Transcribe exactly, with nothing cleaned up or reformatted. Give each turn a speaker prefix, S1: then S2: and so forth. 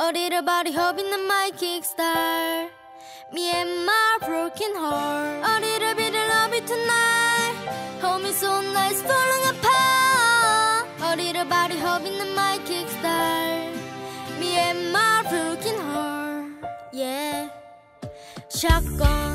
S1: A little body hoping that might kickstart me and my broken heart. A little bit of love it tonight. Hold me so nice, falling apart. A little body hoping that might kickstart me and my broken heart. Yeah. Shotgun